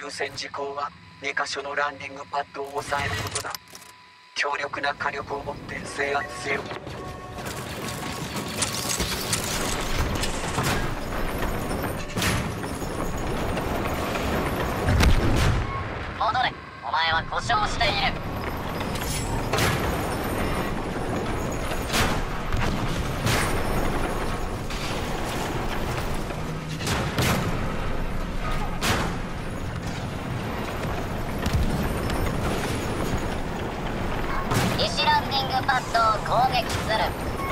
優先事項は2箇所のランディングパッドを押さえることだ。強力な火力を持って制圧せよ。 戻れ、お前は故障している。西ランディングパッドを攻撃する。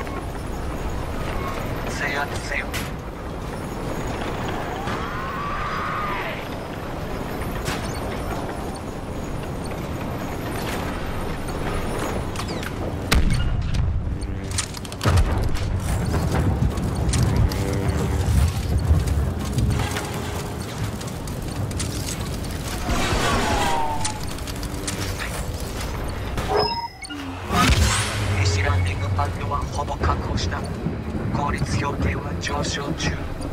制圧せよ。パッドはほぼ確保した。効率評定は上昇中。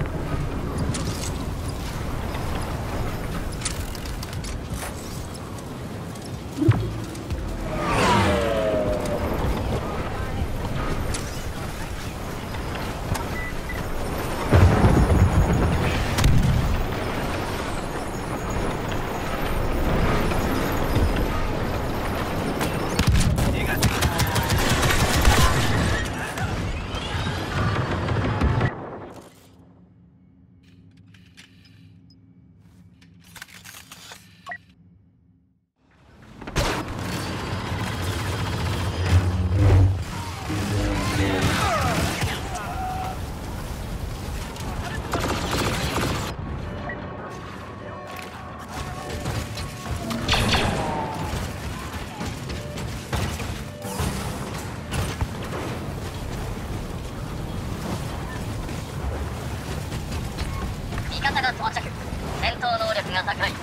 味方が到着。戦闘能力が高い。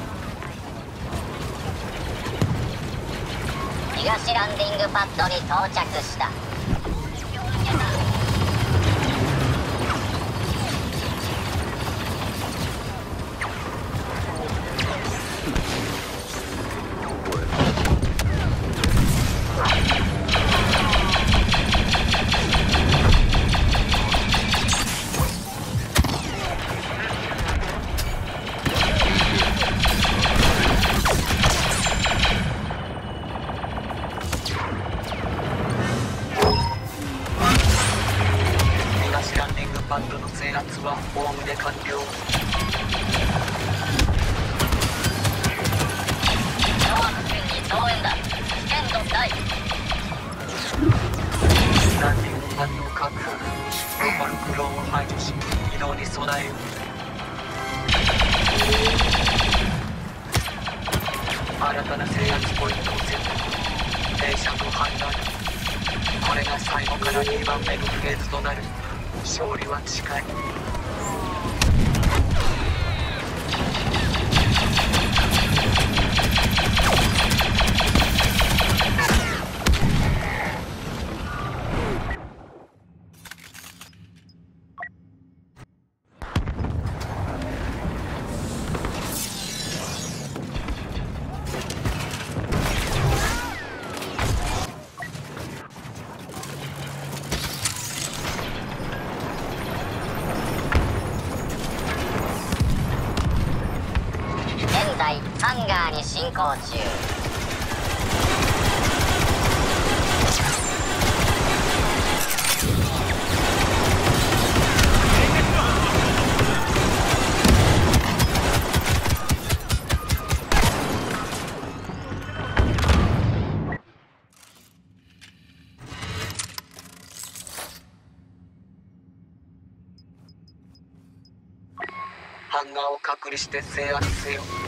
東ランディングパッドに到着した。 パッドの制圧はおおむね完了。 超危険に増援だ。危険度大。 ランディングパッドを確保。残るクローンを排除し移動に備えよう。新たな制圧ポイントを設定。停車と判断。これが最後から2番目のフレーズとなる。勝利は近い。 ハンガーに進行中。 ハンガーを隔離して制圧せよ。